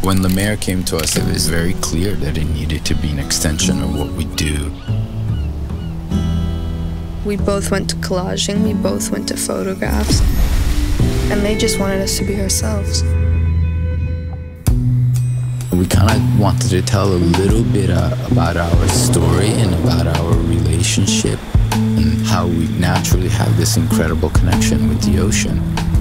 When the mayor came to us, it was very clear that it needed to be an extension of what we do. We both went to collaging, we both went to photographs, and they just wanted us to be ourselves. We kind of wanted to tell a little bit about our story and about our relationship and how we naturally have this incredible connection with the ocean.